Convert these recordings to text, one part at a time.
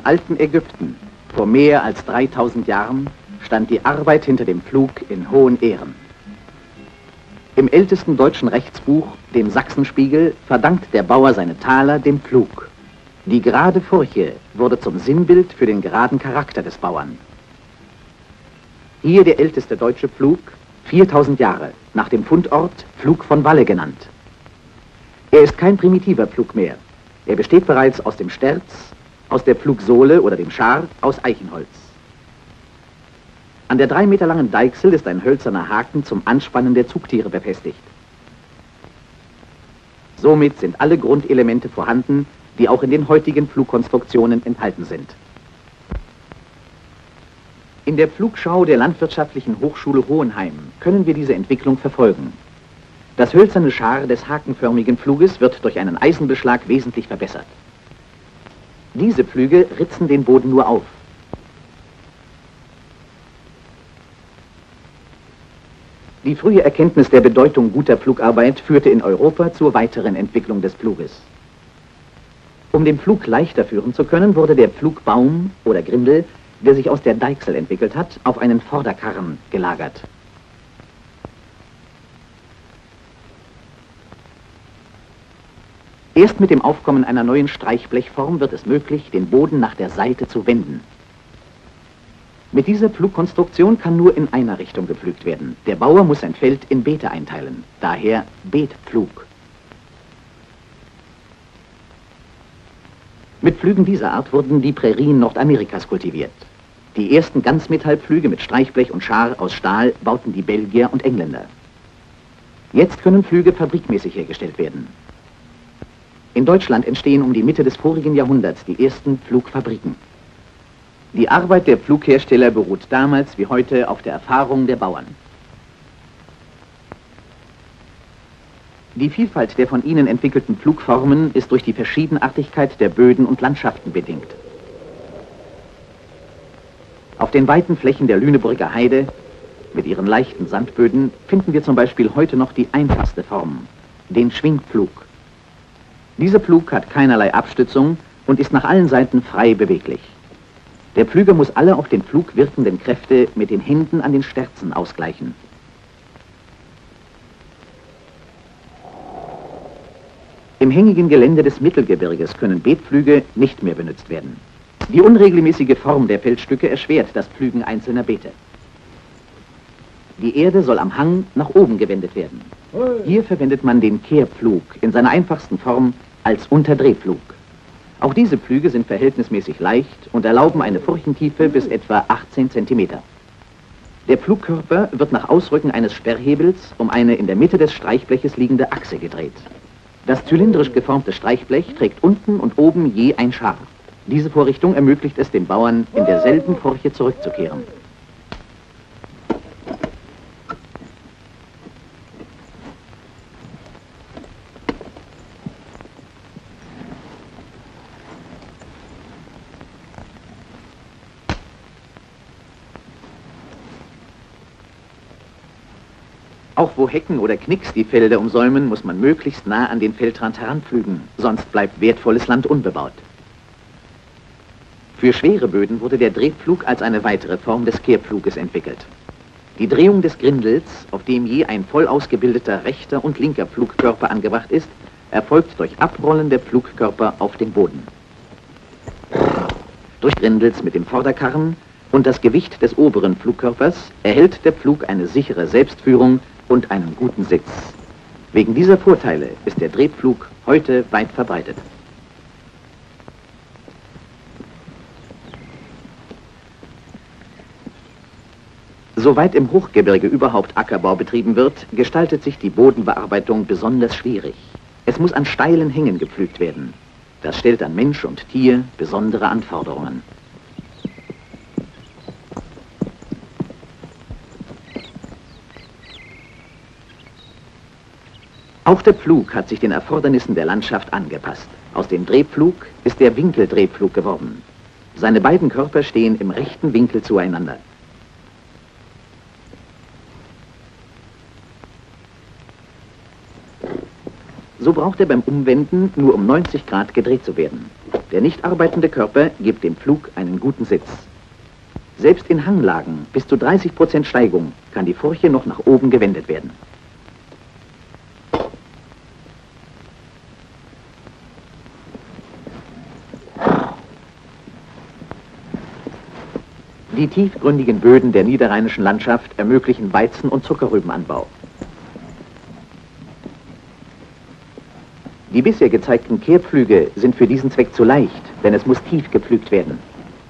alten Ägypten, vor mehr als 3000 Jahren, stand die Arbeit hinter dem Pflug in hohen Ehren. Im ältesten deutschen Rechtsbuch, dem Sachsenspiegel, verdankt der Bauer seine Taler dem Pflug. Die gerade Furche wurde zum Sinnbild für den geraden Charakter des Bauern. Hier der älteste deutsche Pflug, 4000 Jahre, nach dem Fundort Pflug von Walle genannt. Er ist kein primitiver Pflug mehr. Er besteht bereits aus dem Sterz, aus der Pflugsohle oder dem Schar, aus Eichenholz. An der 3 Meter langen Deichsel ist ein hölzerner Haken zum Anspannen der Zugtiere befestigt. Somit sind alle Grundelemente vorhanden, die auch in den heutigen Pflugkonstruktionen enthalten sind. In der Pflugschau der Landwirtschaftlichen Hochschule Hohenheim können wir diese Entwicklung verfolgen. Das hölzerne Schar des hakenförmigen Pfluges wird durch einen Eisenbeschlag wesentlich verbessert. Diese Pflüge ritzen den Boden nur auf. Die frühe Erkenntnis der Bedeutung guter Pflugarbeit führte in Europa zur weiteren Entwicklung des Pfluges. Um den Pflug leichter führen zu können, wurde der Pflugbaum oder Grindel, der sich aus der Deichsel entwickelt hat, auf einen Vorderkarren gelagert. Erst mit dem Aufkommen einer neuen Streichblechform wird es möglich, den Boden nach der Seite zu wenden. Mit dieser Pflugkonstruktion kann nur in einer Richtung gepflügt werden. Der Bauer muss sein Feld in Beete einteilen, daher Beetpflug. Mit Pflügen dieser Art wurden die Prärien Nordamerikas kultiviert. Die ersten Ganzmetallpflüge mit Streichblech und Schar aus Stahl bauten die Belgier und Engländer. Jetzt können Pflüge fabrikmäßig hergestellt werden. In Deutschland entstehen um die Mitte des vorigen Jahrhunderts die ersten Pflugfabriken. Die Arbeit der Pflughersteller beruht damals wie heute auf der Erfahrung der Bauern. Die Vielfalt der von ihnen entwickelten Pflugformen ist durch die Verschiedenartigkeit der Böden und Landschaften bedingt. Auf den weiten Flächen der Lüneburger Heide mit ihren leichten Sandböden finden wir zum Beispiel heute noch die einfachste Form, den Schwingpflug. Dieser Pflug hat keinerlei Abstützung und ist nach allen Seiten frei beweglich. Der Pflüger muss alle auf den Pflug wirkenden Kräfte mit den Händen an den Sterzen ausgleichen. Im hängigen Gelände des Mittelgebirges können Beetpflüge nicht mehr benutzt werden. Die unregelmäßige Form der Feldstücke erschwert das Pflügen einzelner Beete. Die Erde soll am Hang nach oben gewendet werden. Hier verwendet man den Kehrpflug in seiner einfachsten Form als Unterdrehpflug. Auch diese Pflüge sind verhältnismäßig leicht und erlauben eine Furchentiefe bis etwa 18 cm. Der Pflugkörper wird nach Ausrücken eines Sperrhebels um eine in der Mitte des Streichbleches liegende Achse gedreht. Das zylindrisch geformte Streichblech trägt unten und oben je ein Schar. Diese Vorrichtung ermöglicht es dem Bauern, in derselben Furche zurückzukehren. Auch wo Hecken oder Knicks die Felder umsäumen, muss man möglichst nah an den Feldrand heranpflügen, sonst bleibt wertvolles Land unbebaut. Für schwere Böden wurde der Drehpflug als eine weitere Form des Kehrpfluges entwickelt. Die Drehung des Grindels, auf dem je ein voll ausgebildeter rechter und linker Pflugkörper angebracht ist, erfolgt durch Abrollen der Pflugkörper auf den Boden. Durch Grindels mit dem Vorderkarren und das Gewicht des oberen Pflugkörpers erhält der Pflug eine sichere Selbstführung und einen guten Sitz. Wegen dieser Vorteile ist der Drehpflug heute weit verbreitet. Soweit im Hochgebirge überhaupt Ackerbau betrieben wird, gestaltet sich die Bodenbearbeitung besonders schwierig. Es muss an steilen Hängen gepflügt werden. Das stellt an Mensch und Tier besondere Anforderungen. Auch der Pflug hat sich den Erfordernissen der Landschaft angepasst. Aus dem Drehpflug ist der Winkeldrehpflug geworden. Seine beiden Körper stehen im rechten Winkel zueinander. So braucht er beim Umwenden nur um 90 Grad gedreht zu werden. Der nicht arbeitende Körper gibt dem Pflug einen guten Sitz. Selbst in Hanglagen bis zu 30% Steigung kann die Furche noch nach oben gewendet werden. Die tiefgründigen Böden der niederrheinischen Landschaft ermöglichen Weizen- und Zuckerrübenanbau. Die bisher gezeigten Kehrpflüge sind für diesen Zweck zu leicht, denn es muss tief gepflügt werden.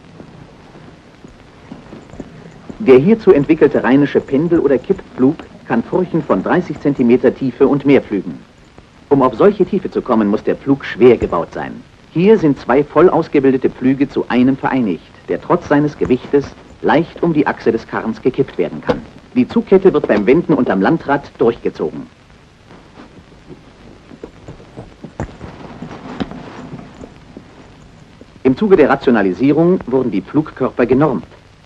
Der hierzu entwickelte rheinische Pendel- oder Kipppflug kann Furchen von 30 cm Tiefe und mehr pflügen. Um auf solche Tiefe zu kommen, muss der Pflug schwer gebaut sein. Hier sind zwei voll ausgebildete Pflüge zu einem vereinigt, der trotz seines Gewichtes leicht um die Achse des Karrens gekippt werden kann. Die Zugkette wird beim Wenden unterm Landrad durchgezogen. Im Zuge der Rationalisierung wurden die Pflugkörper genormt.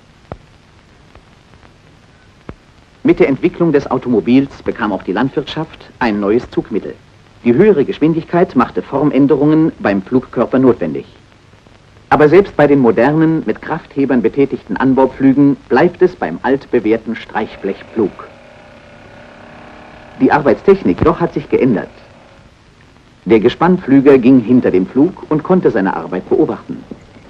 Mit der Entwicklung des Automobils bekam auch die Landwirtschaft ein neues Zugmittel. Die höhere Geschwindigkeit machte Formänderungen beim Pflugkörper notwendig. Aber selbst bei den modernen, mit Krafthebern betätigten Anbaupflügen bleibt es beim altbewährten Streichblechpflug. Die Arbeitstechnik doch hat sich geändert. Der Gespannpflüger ging hinter dem Pflug und konnte seine Arbeit beobachten.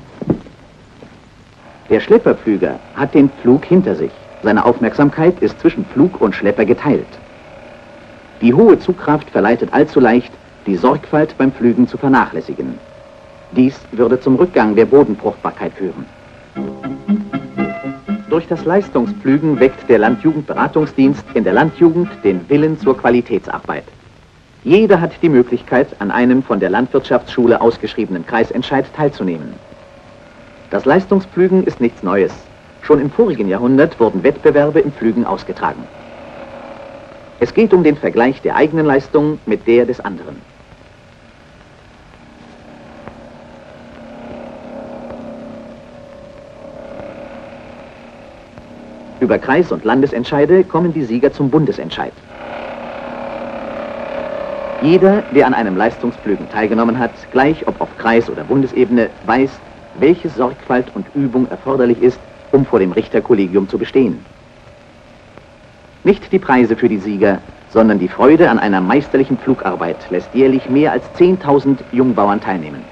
Der Schlepperpflüger hat den Pflug hinter sich. Seine Aufmerksamkeit ist zwischen Pflug und Schlepper geteilt. Die hohe Zugkraft verleitet allzu leicht, die Sorgfalt beim Pflügen zu vernachlässigen. Dies würde zum Rückgang der Bodenfruchtbarkeit führen. Durch das Leistungspflügen weckt der Landjugendberatungsdienst in der Landjugend den Willen zur Qualitätsarbeit. Jeder hat die Möglichkeit, an einem von der Landwirtschaftsschule ausgeschriebenen Kreisentscheid teilzunehmen. Das Leistungspflügen ist nichts Neues. Schon im vorigen Jahrhundert wurden Wettbewerbe im Pflügen ausgetragen. Es geht um den Vergleich der eigenen Leistung mit der des anderen. Über Kreis- und Landesentscheide kommen die Sieger zum Bundesentscheid. Jeder, der an einem Leistungspflügen teilgenommen hat, gleich ob auf Kreis- oder Bundesebene, weiß, welche Sorgfalt und Übung erforderlich ist, um vor dem Richterkollegium zu bestehen. Nicht die Preise für die Sieger, sondern die Freude an einer meisterlichen Pflugarbeit lässt jährlich mehr als 10.000 Jungbauern teilnehmen.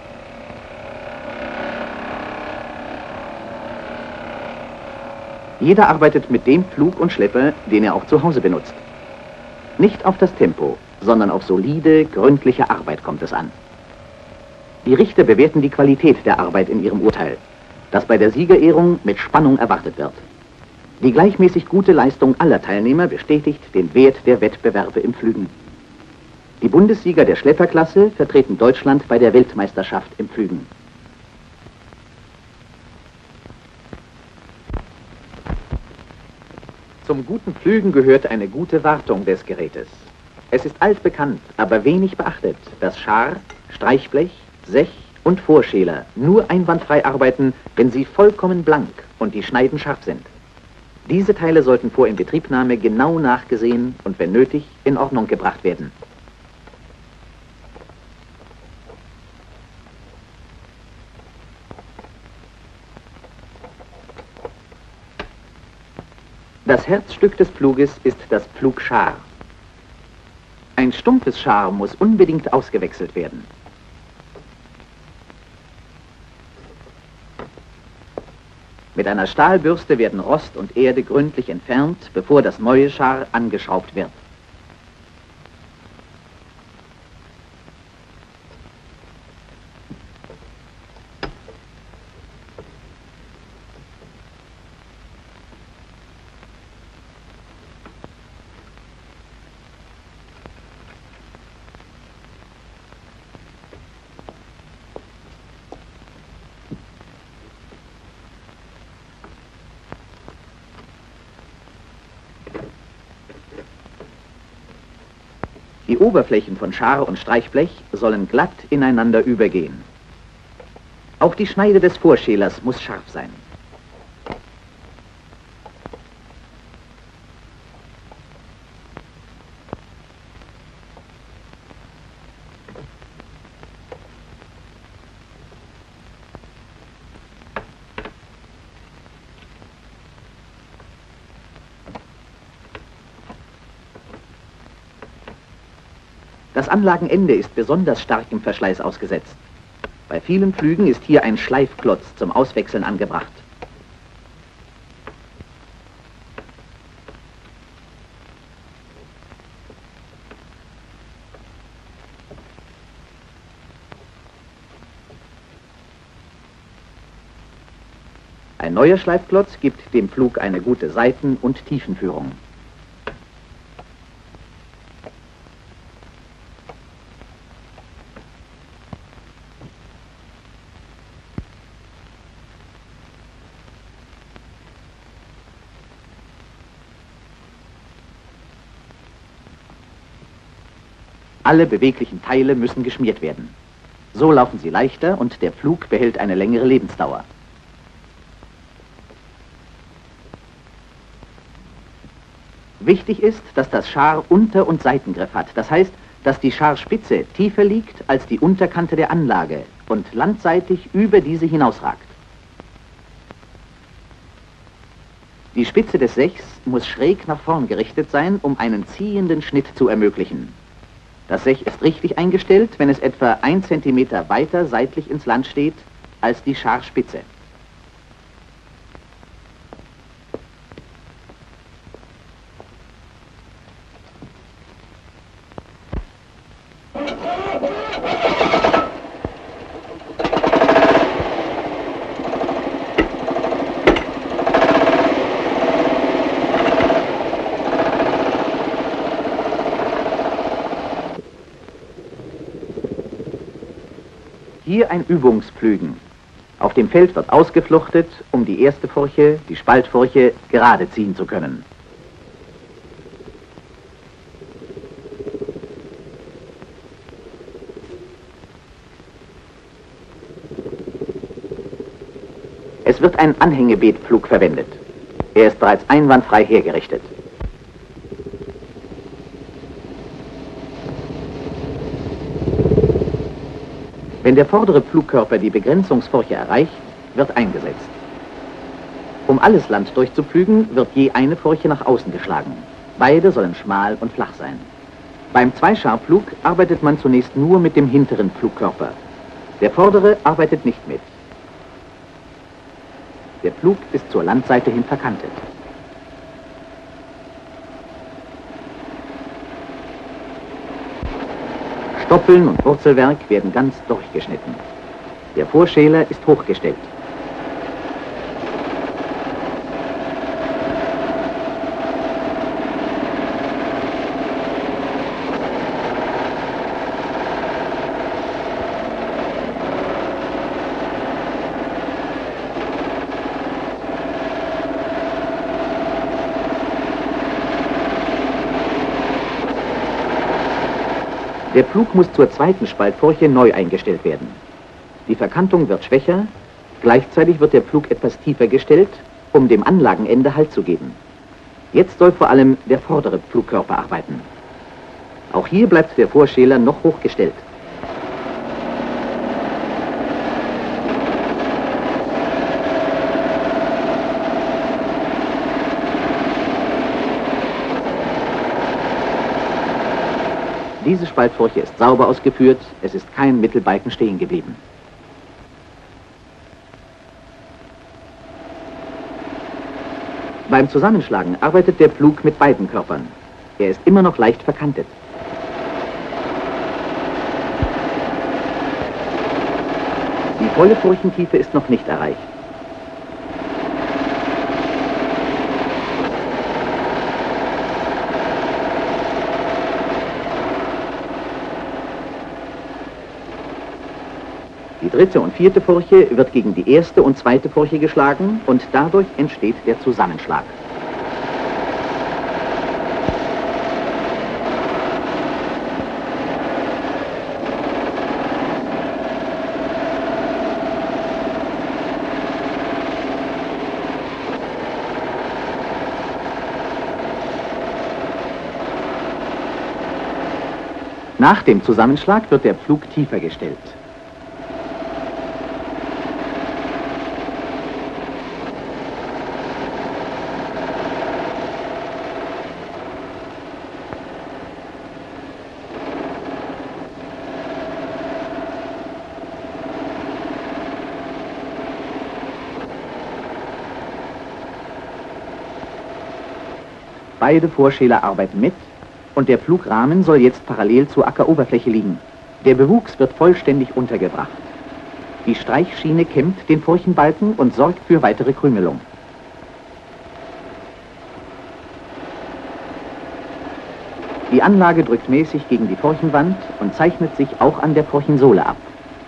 Jeder arbeitet mit dem Pflug und Schlepper, den er auch zu Hause benutzt. Nicht auf das Tempo, sondern auf solide, gründliche Arbeit kommt es an. Die Richter bewerten die Qualität der Arbeit in ihrem Urteil, das bei der Siegerehrung mit Spannung erwartet wird. Die gleichmäßig gute Leistung aller Teilnehmer bestätigt den Wert der Wettbewerbe im Pflügen. Die Bundessieger der Schlepperklasse vertreten Deutschland bei der Weltmeisterschaft im Pflügen. Zum guten Pflügen gehört eine gute Wartung des Gerätes. Es ist altbekannt, aber wenig beachtet, dass Schar, Streichblech, Sech und Vorschäler nur einwandfrei arbeiten, wenn sie vollkommen blank und die Schneiden scharf sind. Diese Teile sollten vor Inbetriebnahme genau nachgesehen und wenn nötig in Ordnung gebracht werden. Das Herzstück des Pfluges ist das Pflugschar. Ein stumpfes Schar muss unbedingt ausgewechselt werden. Mit einer Stahlbürste werden Rost und Erde gründlich entfernt, bevor das neue Schar angeschraubt wird. Die Oberflächen von Schar und Streichblech sollen glatt ineinander übergehen. Auch die Schneide des Vorschälers muss scharf sein. Das Anlagenende ist besonders starkem Verschleiß ausgesetzt. Bei vielen Pflügen ist hier ein Schleifklotz zum Auswechseln angebracht. Ein neuer Schleifklotz gibt dem Pflug eine gute Seiten- und Tiefenführung. Alle beweglichen Teile müssen geschmiert werden. So laufen sie leichter und der Pflug behält eine längere Lebensdauer. Wichtig ist, dass das Schar Unter- und Seitengriff hat. Das heißt, dass die Scharspitze tiefer liegt als die Unterkante der Anlage und landseitig über diese hinausragt. Die Spitze des Sechs muss schräg nach vorn gerichtet sein, um einen ziehenden Schnitt zu ermöglichen. Das Sech ist richtig eingestellt, wenn es etwa 1 Zentimeter weiter seitlich ins Land steht als die Scharspitze. Hier ein Übungspflügen. Auf dem Feld wird ausgefluchtet, um die erste Furche, die Spaltfurche, gerade ziehen zu können. Es wird ein Anhängebeetpflug verwendet. Er ist bereits einwandfrei hergerichtet. Wenn der vordere Pflugkörper die Begrenzungsfurche erreicht, wird eingesetzt. Um alles Land durchzupflügen, wird je eine Furche nach außen geschlagen. Beide sollen schmal und flach sein. Beim Zweischarpflug arbeitet man zunächst nur mit dem hinteren Pflugkörper. Der vordere arbeitet nicht mit. Der Pflug ist zur Landseite hin verkantet. Stoppeln und Wurzelwerk werden ganz durchgeschnitten. Der Vorschäler ist hochgestellt. Der Pflug muss zur zweiten Spaltfurche neu eingestellt werden. Die Verkantung wird schwächer, gleichzeitig wird der Pflug etwas tiefer gestellt, um dem Anlagenende Halt zu geben. Jetzt soll vor allem der vordere Pflugkörper arbeiten. Auch hier bleibt der Vorschäler noch hochgestellt. Diese Spaltfurche ist sauber ausgeführt, es ist kein Mittelbalken stehen geblieben. Beim Zusammenschlagen arbeitet der Pflug mit beiden Körpern. Er ist immer noch leicht verkantet. Die volle Furchentiefe ist noch nicht erreicht. Die dritte und vierte Furche wird gegen die erste und zweite Furche geschlagen und dadurch entsteht der Zusammenschlag. Nach dem Zusammenschlag wird der Pflug tiefer gestellt. Beide Vorschäler arbeiten mit und der Pflugrahmen soll jetzt parallel zur Ackeroberfläche liegen. Der Bewuchs wird vollständig untergebracht. Die Streichschiene kämmt den Furchenbalken und sorgt für weitere Krümelung. Die Anlage drückt mäßig gegen die Furchenwand und zeichnet sich auch an der Furchensohle ab.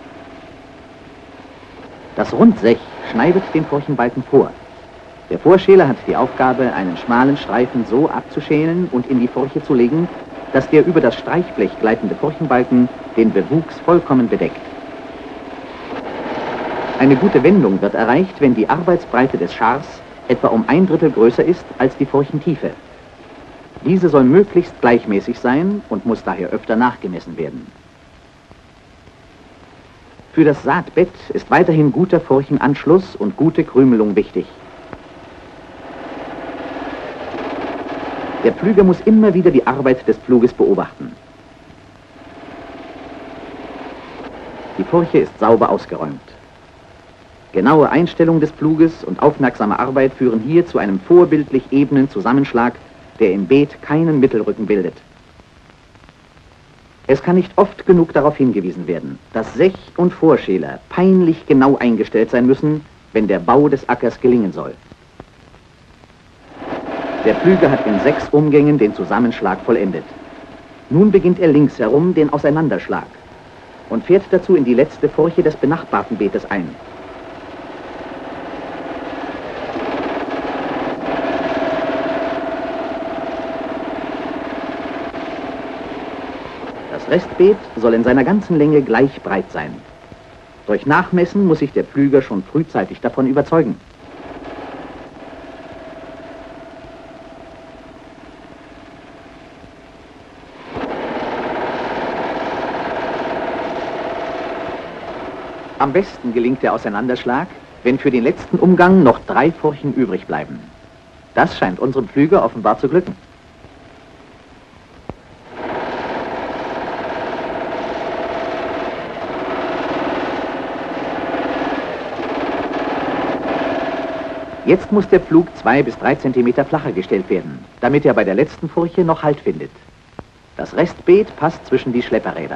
Das Rundsech schneidet den Furchenbalken vor. Der Vorschäler hat die Aufgabe, einen schmalen Streifen so abzuschälen und in die Furche zu legen, dass der über das Streichblech gleitende Furchenbalken den Bewuchs vollkommen bedeckt. Eine gute Wendung wird erreicht, wenn die Arbeitsbreite des Schars etwa um 1/3 größer ist als die Furchentiefe. Diese soll möglichst gleichmäßig sein und muss daher öfter nachgemessen werden. Für das Saatbett ist weiterhin guter Furchenanschluss und gute Krümelung wichtig. Der Pflüger muss immer wieder die Arbeit des Pfluges beobachten. Die Furche ist sauber ausgeräumt. Genaue Einstellung des Pfluges und aufmerksame Arbeit führen hier zu einem vorbildlich ebenen Zusammenschlag, der im Beet keinen Mittelrücken bildet. Es kann nicht oft genug darauf hingewiesen werden, dass Sech und Vorschäler peinlich genau eingestellt sein müssen, wenn der Bau des Ackers gelingen soll. Der Pflüger hat in 6 Umgängen den Zusammenschlag vollendet. Nun beginnt er links herum den Auseinanderschlag und fährt dazu in die letzte Furche des benachbarten Beetes ein. Das Restbeet soll in seiner ganzen Länge gleich breit sein. Durch Nachmessen muss sich der Pflüger schon frühzeitig davon überzeugen. Am besten gelingt der Auseinanderschlag, wenn für den letzten Umgang noch 3 Furchen übrig bleiben. Das scheint unserem Pflüger offenbar zu glücken. Jetzt muss der Pflug 2 bis 3 Zentimeter flacher gestellt werden, damit er bei der letzten Furche noch Halt findet. Das Restbeet passt zwischen die Schlepperräder.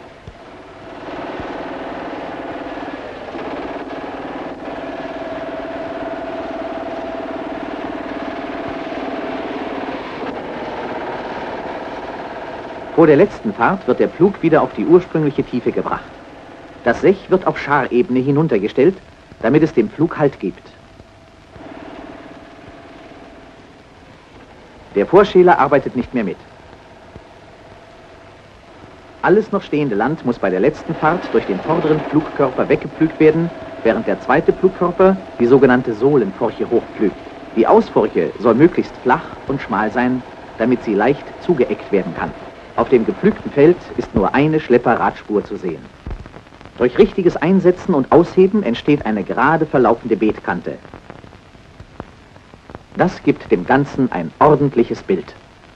Vor der letzten Fahrt wird der Pflug wieder auf die ursprüngliche Tiefe gebracht. Das Sech wird auf Scharebene hinuntergestellt, damit es dem Pflug Halt gibt. Der Vorschäler arbeitet nicht mehr mit. Alles noch stehende Land muss bei der letzten Fahrt durch den vorderen Pflugkörper weggepflügt werden, während der zweite Pflugkörper die sogenannte Sohlenfurche hochpflügt. Die Ausfurche soll möglichst flach und schmal sein, damit sie leicht zugeeckt werden kann. Auf dem gepflügten Feld ist nur eine Schlepperradspur zu sehen. Durch richtiges Einsetzen und Ausheben entsteht eine gerade verlaufende Beetkante. Das gibt dem Ganzen ein ordentliches Bild.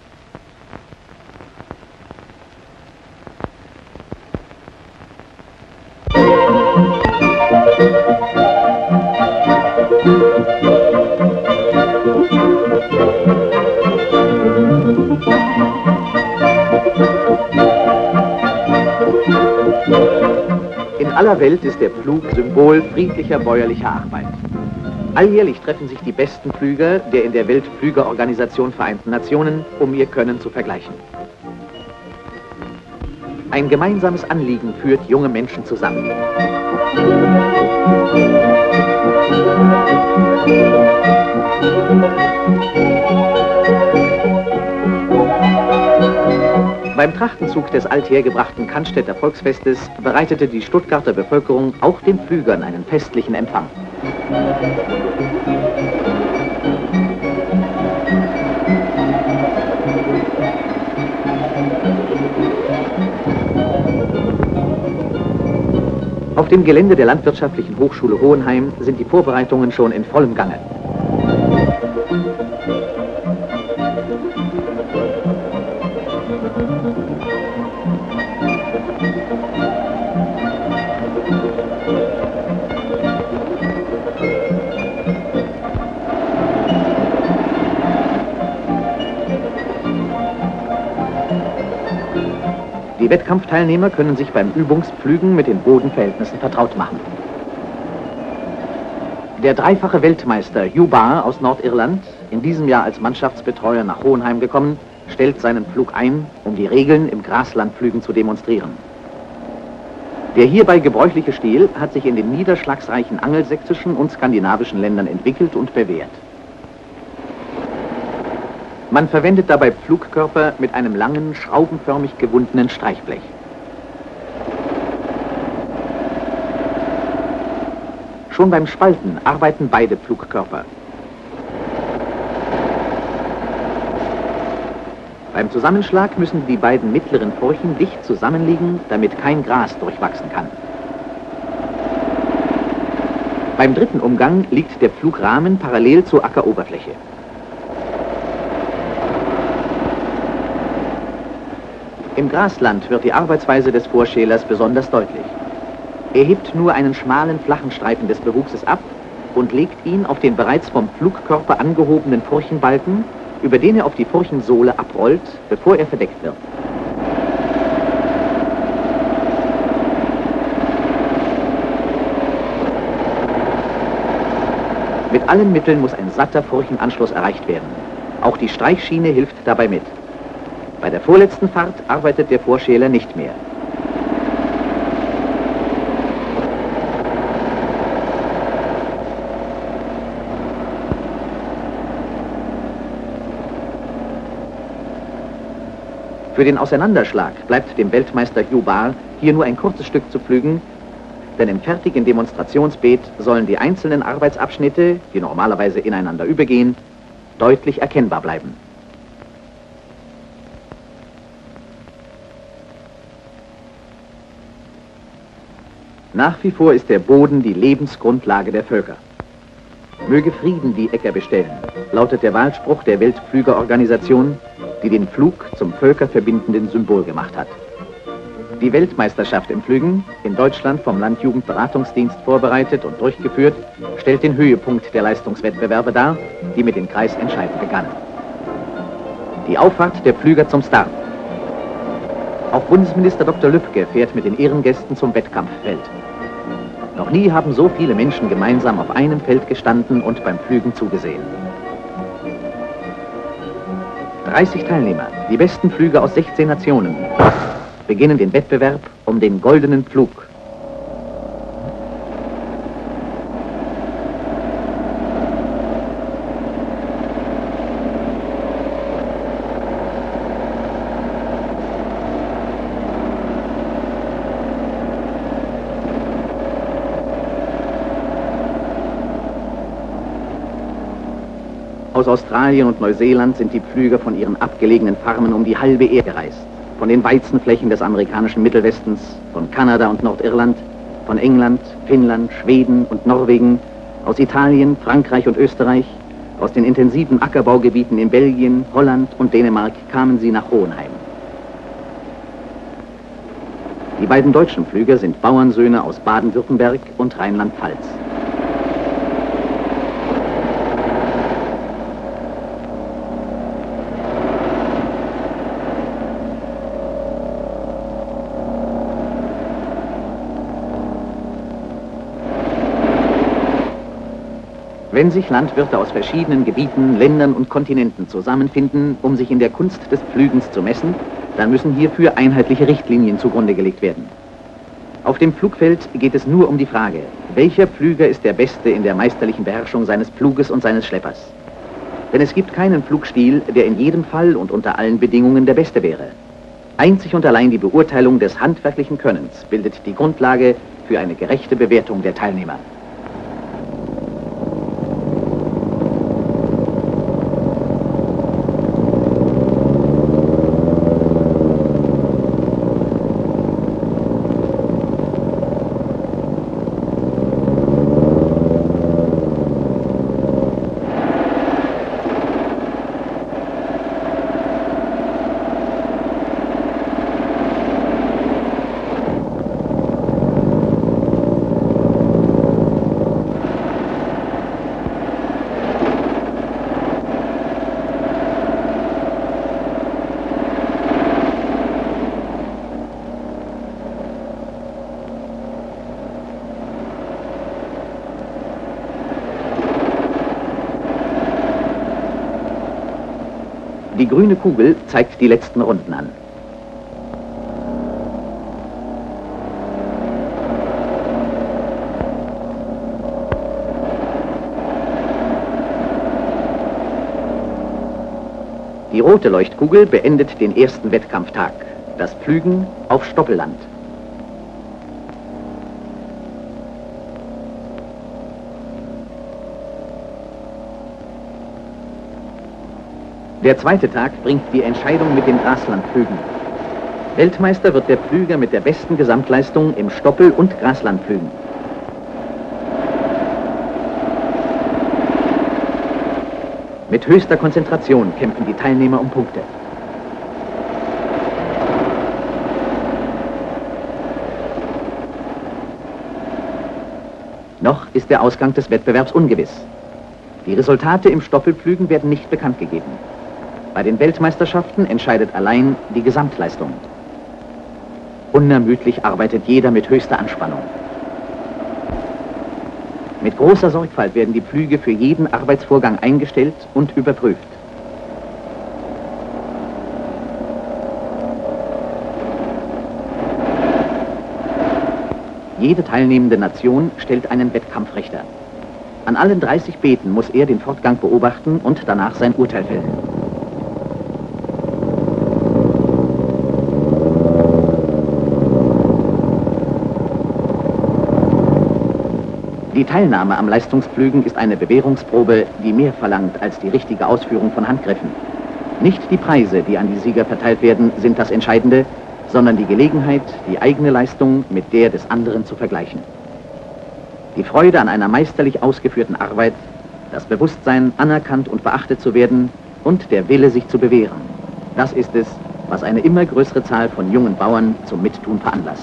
In aller Welt ist der Pflug Symbol friedlicher bäuerlicher Arbeit. Alljährlich treffen sich die besten Pflüger der in der Weltpflügerorganisation Vereinten Nationen, um ihr Können zu vergleichen. Ein gemeinsames Anliegen führt junge Menschen zusammen. Beim Trachtenzug des althergebrachten Cannstätter Volksfestes bereitete die Stuttgarter Bevölkerung auch den Pflügern einen festlichen Empfang. Auf dem Gelände der Landwirtschaftlichen Hochschule Hohenheim sind die Vorbereitungen schon in vollem Gange. Die Wettkampfteilnehmer können sich beim Übungspflügen mit den Bodenverhältnissen vertraut machen. Der dreifache Weltmeister Hugh Barr aus Nordirland, in diesem Jahr als Mannschaftsbetreuer nach Hohenheim gekommen, stellt seinen Pflug ein, um die Regeln im Graslandpflügen zu demonstrieren. Der hierbei gebräuchliche Stil hat sich in den niederschlagsreichen angelsächsischen und skandinavischen Ländern entwickelt und bewährt. Man verwendet dabei Pflugkörper mit einem langen, schraubenförmig gewundenen Streichblech. Schon beim Spalten arbeiten beide Pflugkörper. Beim Zusammenschlag müssen die beiden mittleren Furchen dicht zusammenliegen, damit kein Gras durchwachsen kann. Beim dritten Umgang liegt der Pflugrahmen parallel zur Ackeroberfläche. Im Grasland wird die Arbeitsweise des Vorschälers besonders deutlich. Er hebt nur einen schmalen, flachen Streifen des Bewuchses ab und legt ihn auf den bereits vom Pflugkörper angehobenen Furchenbalken, über den er auf die Furchensohle abrollt, bevor er verdeckt wird. Mit allen Mitteln muss ein satter Furchenanschluss erreicht werden. Auch die Streichschiene hilft dabei mit. Bei der vorletzten Fahrt arbeitet der Vorschäler nicht mehr. Für den Auseinanderschlag bleibt dem Weltmeister Hugh Barr hier nur ein kurzes Stück zu pflügen, denn im fertigen Demonstrationsbeet sollen die einzelnen Arbeitsabschnitte, die normalerweise ineinander übergehen, deutlich erkennbar bleiben. Nach wie vor ist der Boden die Lebensgrundlage der Völker. Möge Frieden die Äcker bestellen, lautet der Wahlspruch der Weltpflügerorganisation, die den Pflug zum völkerverbindenden Symbol gemacht hat. Die Weltmeisterschaft im Pflügen, in Deutschland vom Landjugendberatungsdienst vorbereitet und durchgeführt, stellt den Höhepunkt der Leistungswettbewerbe dar, die mit den Kreisentscheiden begannen. Die Auffahrt der Pflüger zum Start. Auch Bundesminister Dr. Lübcke fährt mit den Ehrengästen zum Wettkampffeld. Noch nie haben so viele Menschen gemeinsam auf einem Feld gestanden und beim Pflügen zugesehen. 30 Teilnehmer, die besten Pflüger aus 16 Nationen, beginnen den Wettbewerb um den goldenen Pflug. Aus Australien und Neuseeland sind die Pflüger von ihren abgelegenen Farmen um die halbe Erde gereist. Von den Weizenflächen des amerikanischen Mittelwestens, von Kanada und Nordirland, von England, Finnland, Schweden und Norwegen, aus Italien, Frankreich und Österreich, aus den intensiven Ackerbaugebieten in Belgien, Holland und Dänemark kamen sie nach Hohenheim. Die beiden deutschen Pflüger sind Bauernsöhne aus Baden-Württemberg und Rheinland-Pfalz. Wenn sich Landwirte aus verschiedenen Gebieten, Ländern und Kontinenten zusammenfinden, um sich in der Kunst des Pflügens zu messen, dann müssen hierfür einheitliche Richtlinien zugrunde gelegt werden. Auf dem Pflugfeld geht es nur um die Frage, welcher Pflüger ist der Beste in der meisterlichen Beherrschung seines Pfluges und seines Schleppers. Denn es gibt keinen Pflugstil, der in jedem Fall und unter allen Bedingungen der beste wäre. Einzig und allein die Beurteilung des handwerklichen Könnens bildet die Grundlage für eine gerechte Bewertung der Teilnehmer. Die grüne Kugel zeigt die letzten Runden an. Die rote Leuchtkugel beendet den ersten Wettkampftag. Das Pflügen auf Stoppelland. Der zweite Tag bringt die Entscheidung mit dem Graslandpflügen. Weltmeister wird der Pflüger mit der besten Gesamtleistung im Stoppel- und Graslandpflügen. Mit höchster Konzentration kämpfen die Teilnehmer um Punkte. Noch ist der Ausgang des Wettbewerbs ungewiss. Die Resultate im Stoppelpflügen werden nicht bekannt gegeben. Bei den Weltmeisterschaften entscheidet allein die Gesamtleistung. Unermüdlich arbeitet jeder mit höchster Anspannung. Mit großer Sorgfalt werden die Pflüge für jeden Arbeitsvorgang eingestellt und überprüft. Jede teilnehmende Nation stellt einen Wettkampfrichter. An allen 30 Beeten muss er den Fortgang beobachten und danach sein Urteil fällen. Die Teilnahme am Leistungspflügen ist eine Bewährungsprobe, die mehr verlangt als die richtige Ausführung von Handgriffen. Nicht die Preise, die an die Sieger verteilt werden, sind das Entscheidende, sondern die Gelegenheit, die eigene Leistung mit der des anderen zu vergleichen. Die Freude an einer meisterlich ausgeführten Arbeit, das Bewusstsein, anerkannt und beachtet zu werden und der Wille, sich zu bewähren. Das ist es, was eine immer größere Zahl von jungen Bauern zum Mittun veranlasst.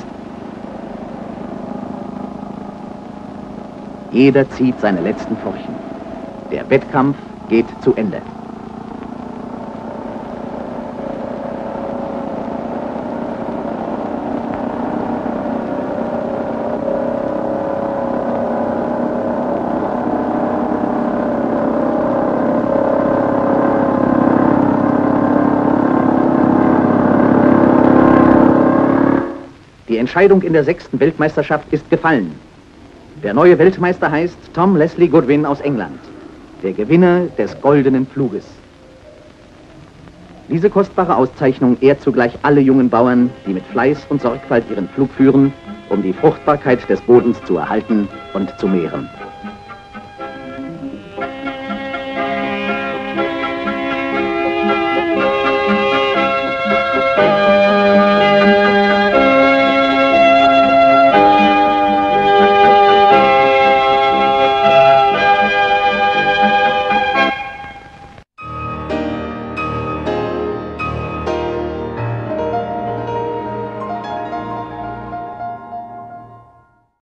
Jeder zieht seine letzten Furchen. Der Wettkampf geht zu Ende. Die Entscheidung in der 6. Weltmeisterschaft ist gefallen. Der neue Weltmeister heißt Tom Leslie Goodwin aus England, der Gewinner des Goldenen Pfluges. Diese kostbare Auszeichnung ehrt zugleich alle jungen Bauern, die mit Fleiß und Sorgfalt ihren Pflug führen, um die Fruchtbarkeit des Bodens zu erhalten und zu mehren.